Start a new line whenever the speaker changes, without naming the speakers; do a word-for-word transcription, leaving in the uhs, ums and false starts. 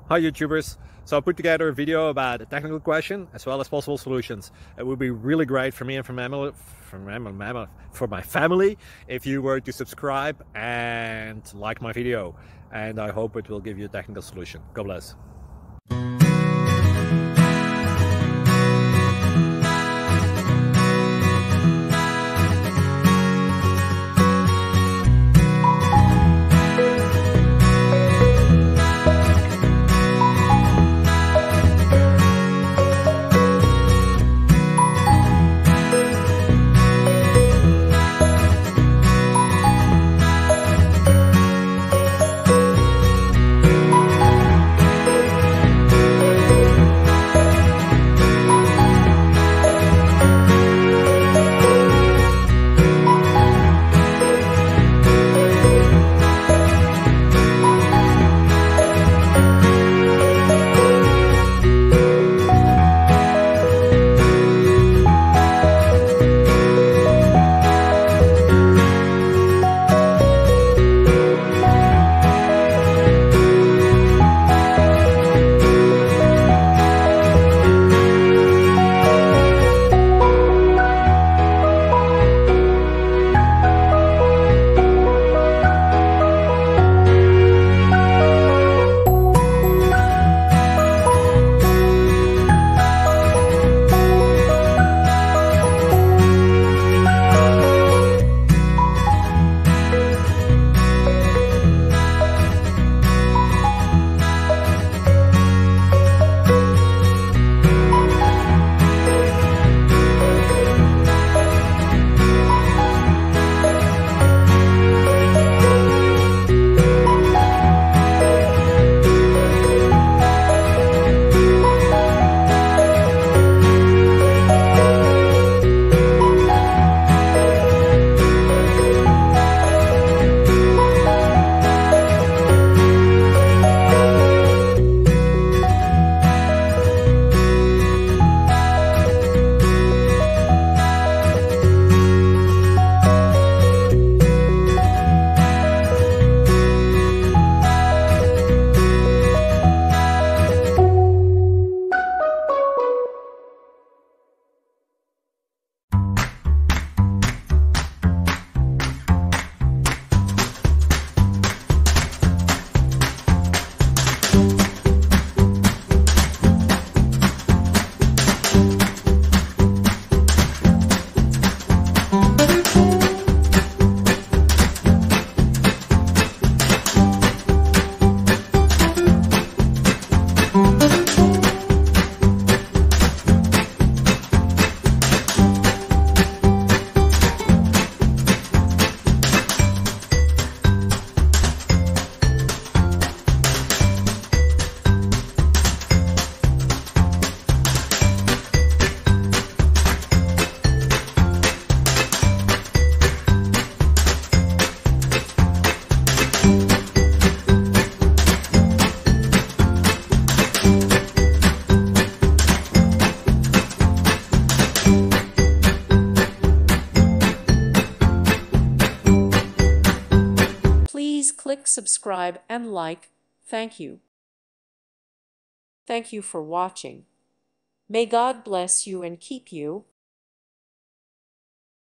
Hi YouTubers! So I put together a video about a technical question as well as possible solutions. It would be really great for me and for my, for my, for my family if you were to subscribe and like my video, and I hope it will give you a technical solution. God bless.
Please click subscribe and like. Thank you. Thank you for watching. May God bless you and keep you.